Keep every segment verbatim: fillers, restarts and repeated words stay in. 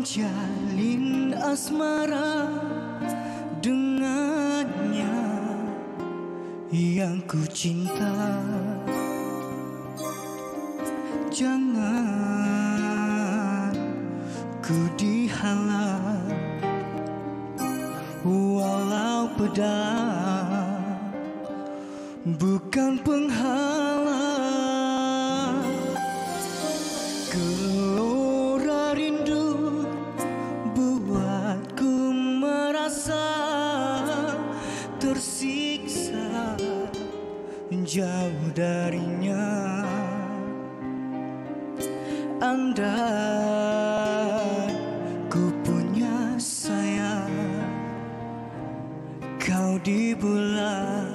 menjalin asmara dengannya yang ku cinta. Jangan ku dihalang walau pedang bukan penghalang. Gelora rindu buatku merasa tersiksa jauh darinya. Andai ku punya sayang kau di bulan,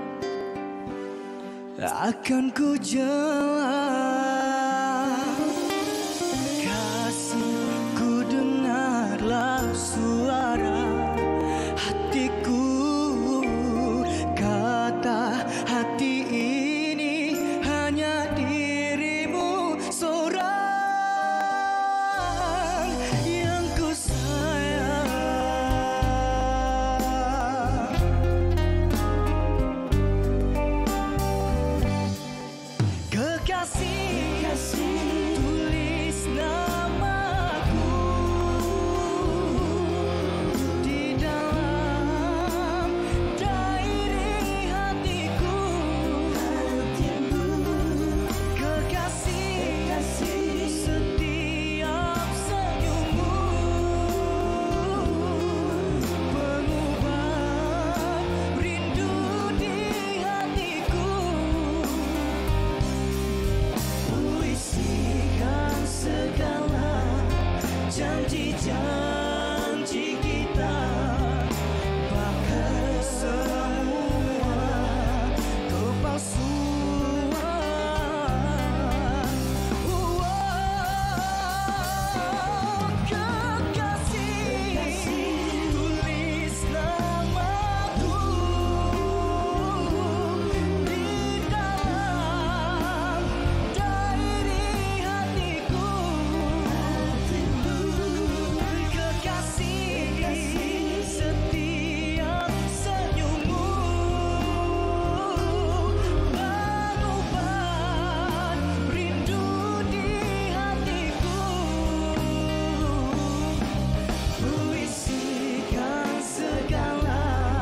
akan ku jalan. Kasihku, dengarlah suara hatiku, kata hati ini hanya dirimu seorang yang ku sayang. Kekasih, tulis namaku di dalam diary hatiku. Kekasih, setiap senyummu pengubah rindu di hatiku. Puisikan segala janji-janji kita, bahkan semua kepalsuan. Oh, kekasih, tulis namaku di dalam diary hatiku. Kekasih, setiap senyummu mengubah rindu di hatiku. Puisikan segala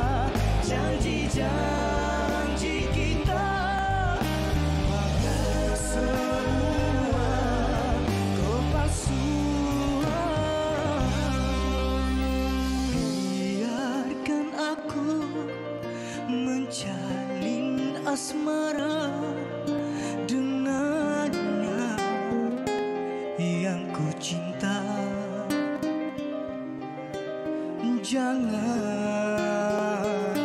janji-janji kita, bahkan semua kepalsuan. Biarkan aku menjalin asmara dengannya yang ku cinta. Jangan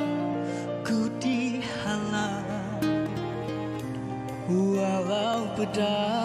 ku dihalang walau pedang